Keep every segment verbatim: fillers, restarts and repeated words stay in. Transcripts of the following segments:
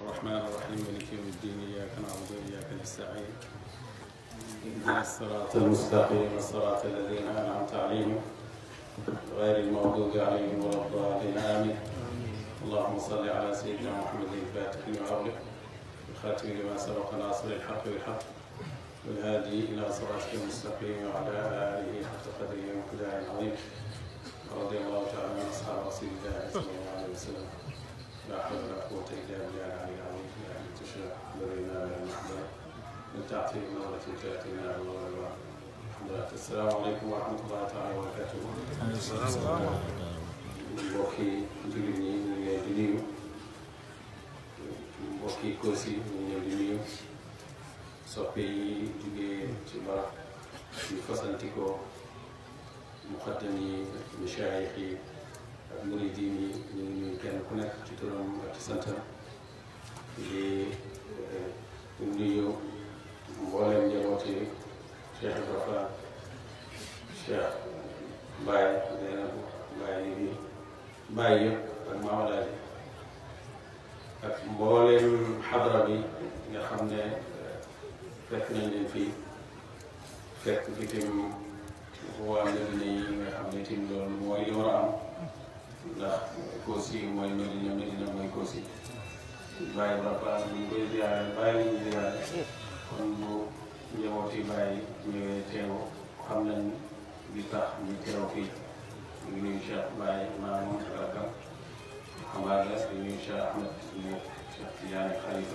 الرحمن الرحيم مالك يوم الدين إياك نعبد وإياك نستعين اهدنا الصراط المستقيم صراط الذين أنعمت عليهم غير المغضوب عليهم ولا الضالين آمين. اللهم صل على سيدنا محمد الفاتح لما أغلق الخاتم لما سبق ناصر الحق بالحق والهادي إلى صراطك المستقيم وعلى آله حق قدره ومقداره العظيم. رضي الله تعالى عن أصحاب رسول الله صلى الله عليه وسلم. لا حول ولا قوة إلا بالله العلي العظيم. يا أهل تشرع برينا من المحضر من تعطيه نظرة تأتينا الله. السلام عليكم ورحمة الله تعالى وبركاته. mbokki jullit ñi ñu ngi leen di nuyu mbokki Kossy ñu ngi leen di nuyu soppe yi jugee ci barab yu fasantikoo muqaddam yi mashaayix yi ak muridiin yi ñu ngi nuyu kenn ku nekk ci turam ak ci santam di nuyu mboolem njabooti Cheikh Ibrahima Cheikh Baye Zeynab Baye yi Baye yëpp ak Mamadou ak mboolem xadra bi nga xam ne fekk nañ leen fii fekk fi tim waa Medina yi nga xam ne tim loolu mooy li war a am ndax Kossy mooy Medina Medina mooy Kossy. Baye Ibrahima ñu ngi koy ziyaare Baye la ñuy ziyaare kon bu njabooti Baye ñëwee teew xam nañ li tax ñu teew fii. ñu ngi nuyu Cheikh Baye Mamoun Rakam xabaar la di nuyu Cheikh Ahmed suñu Cheikh Tidiane Khalifa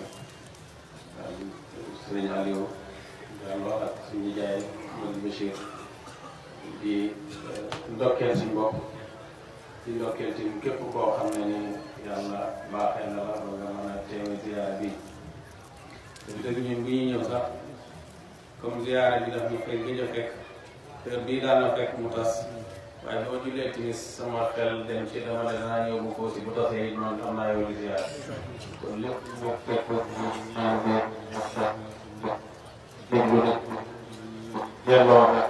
Sëriñ Aliou Diallo ak suñu jaay Modou Bachir di ndokkeel suñu bopp di ndokkeel ci képp koo xam ne ni yàlla baaxee na la ba nga mën a teewe ziyaara bi te dëgg ñun bu ñuy ñëw sax comme ziyaara bi daf ñu fay gëj a fekk heure bii daal na fekk mu tas waaye boo jullee timis sama xel dem ci dama ne danaa ñëw bu Kossy bu tasee it noonu am naa yow di ziar kon lépp boo fekk déglu rek yelloo rek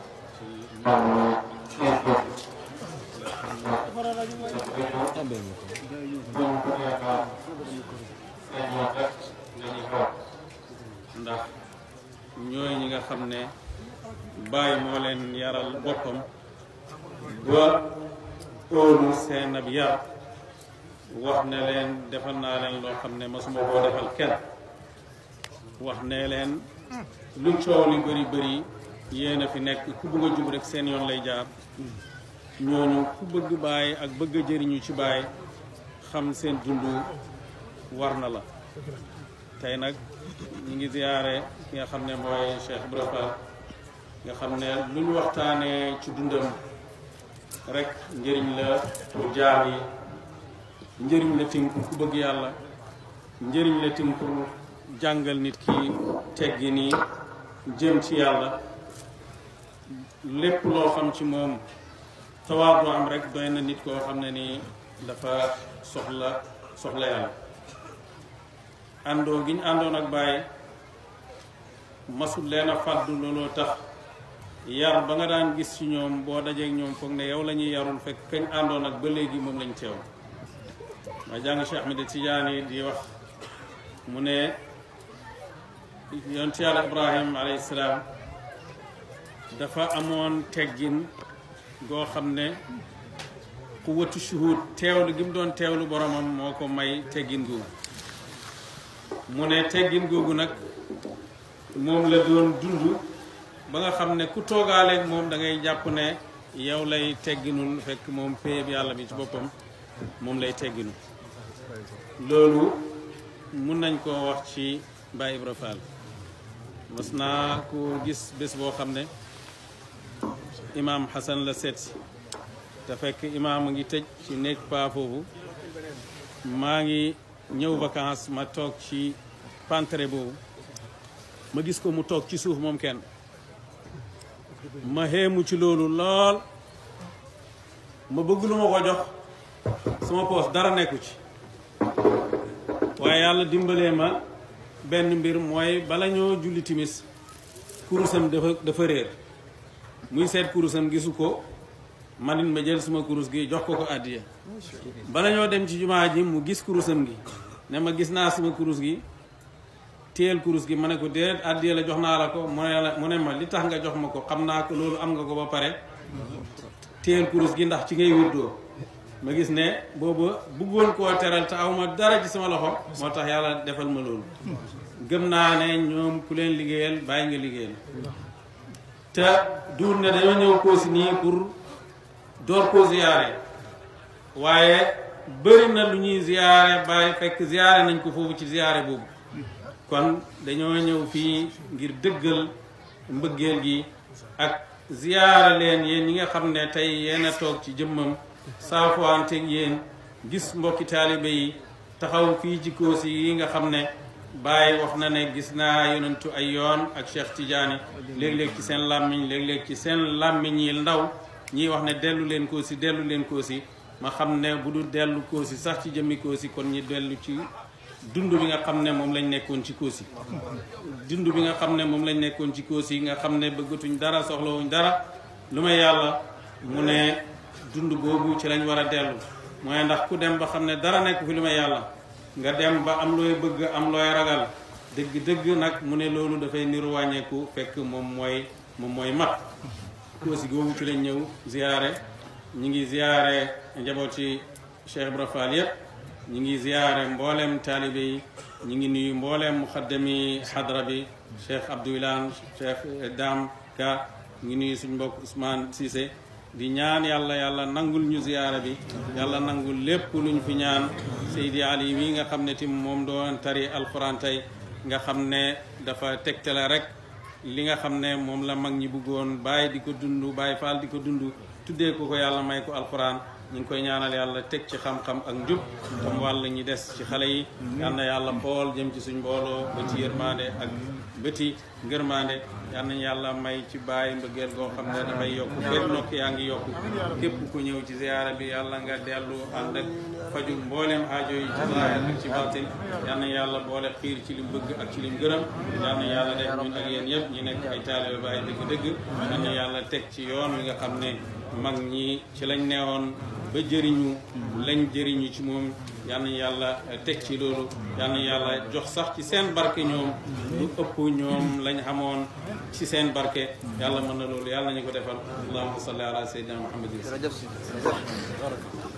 ndax ñooy ñi nga xam ne Baye moo leen yaral boppam ba óolu seen ab yar wax ne leen defal naa leen loo xam ne masuma koo defal kenn wax ne leen lu coow li bëri bëri yéen a fi nekk ku bëgg a jub rek seen yoon lay jaar ñooñu ku bëgg Baye ak bëgg a jëriñu ci Baye xam seen dund war na la tey nag ñu ngi ziyaare ki nga xam ne mooy Cheikh Ibrahima nga xam ne lu ñu waxtaanee ci dundam rek njëriñ la pour jaam yi njëriñ la tim ku bëgg yàlla njëriñ la tim pour jàngal nit ki teggi ni jëm ci yàlla lépp loo xam ci moom tawaadu am rek doy na nit koo xam ne ni dafa soxla soxla yàlla àndoo gi ñu àndoon ak Baye masul leen a fàddu looloo tax yar ba nga daan gis ci ñoom boo dajeek ñoom foog ne yow la ñuy yarul fekk kañ àndoon ak ba léegi moom lañ teew ma jàng Cheikh Ahmed Tidiane di wax mu ne yonent Yàlla Ibrahim alayhi salaam dafa amoon teggin goo xam ne quwwatu shuhud teewlu gi mu doon teewlu boromam moo ko may teggin googu mu ne teggin googu nag moom la doon dund ba nga xam ne ku toogaaleeg moom da ngay jàpp ne yow lay tegginul fekk moom péeb yàlla bi ci boppam moom lay tegginu loolu mun nañ koo wax ci Baye Ibra Fall mas naa ko gis bés boo xam ne imaam Hassan la seet si te fekk imaam a ngi tëj ci néeg paa foofu maa ngi ñëw vacances ma toog ci pantre boobu ma gis ko mu toog ci suuf moom kenn ma xeemu ci loolu lool ma bëgg lu ma ko jox sama poos dara nekku ci waaye yàlla dimbalee ma benn mbir mooy bala ñoo julli timis kurusam dafa dafa réer muy seet kurusam gisu ko manit ma jël suma kurus gi jox ko ko àddiya bala ñoo dem ci jumaa ji mu gis kurusam gi ne ma gis naa sama kurus gi téel kurus gi ma ne ko déet àddiyee la jox naa la ko mu ne la mu ne ma li tax nga jox ma ko xam naa ko loolu am nga ko ba pare téel kurus gi ndax ci ngay wirdoo ma gis ne boobu bëggoon koo teral te awma dara ci sama loxo moo tax yàlla defal ma loolu gëm naa ne ñoom ku leen liggéeyal bàyyi nga liggéeyal te duur ne dañoo ñëw Kossy nii pour door koo ziyaare waaye bëri na lu ñuy ziyaare bàyyi fekk ziyaare nañ ko foofu ci ziyaare boobu kon dañoo ñëw fii ngir dëggal mbëggeel gi ak ziyaare leen yéen ñi nga xam ne tey yéen a toog ci jëmmam saafuwante yéen gis mbokki taalibe yi taxaw fii ci Kossy yi nga xam ne Baye wax na ne gis naa yonentu ay yoon ak Cheikh Tidiane léeg-léeg ci seen làmmiñ léeg-léeg ci seen làmmiñ yi ndaw ñiy wax ne dellu leen Kossy dellu leen Kossy ma xam ne bu dul dellu Kossy sax ci jëmmi Kossy kon ñi dellu ci dund bi nga xam ne moom lañ nekkoon ci Kossy dund bi nga xam ne moom lañ nekkoon ci Kossy nga xam ne bëggatuñ dara soxlawuñ dara lu may yàlla mu ne dund boobu ci lañ war a dellu mooy ndax ku dem ba xam ne dara nekk fi lu may yàlla nga dem ba am looy bëgg am looy ragal dëgg-dëgg nag mu ne loolu dafay niru wàññeeku fekk moom mooy moom mooy mat Kossy googu ci lañ ñëw ziyaare ñi ngi ziyaare njabooti Cheikh Ibra Fall yépp ñi ngi ziyaare mbooleem taalibe yi ñi ngi nuyu mbooleem muxaddami xadra bi Cheikh Abdou Wilane Cheikh Dame Ka ngi nuyu suñ mbokk Ousmane Cissé di ñaan yàlla yàlla nangul ñu ziyaara bi yàlla nangul lépp luñ fi ñaan Seydi Ali mi nga xam ne tim moom doon tari alquran tey nga xam ne dafa tegtale rek li nga xam ne moom la mag ñi bëggoon bàyyi di ko dund bàyyi faal di ko dund tuddee ko ko yàlla may ko alquran ñu ngi koy ñaanal yàlla teg ci xam-xam ak njub tam wàll ñi des ci xale yi yal na yàlla xool jëm ci suñ mbooloo bëti yërmande ak bëti ngërmande yal nañu yàlla may ci bàyyi mbëggeel goo xam ne dafay yokku fépp nokk yaa ngi yokku képp ku ñëw ci ziyaara bi yàlla nga dellu ànd ak faju mbooleem aajo yi ci zaahir ak ci baatin yal na yàlla boole xiir ci lim bëgg ak ci lim gërëm yal na yàlla def ñun ak yéen yëpp ñu nekk ay taalibe Baay dëgg-dëgg yal na yàlla teg ci yoon wi nga xam ne mag ñi ci lañ neewoon ba jëriñu lañ jëriñu ci moom yal na yàlla teg ci loolu yal na yàlla jox sax ci seen barke ñoom lu ëpp ñoom lañ xamoon ci seen barke yàlla mën na loolu yàlla nañu ko defal allahumma salli ala sayyidina muhammadin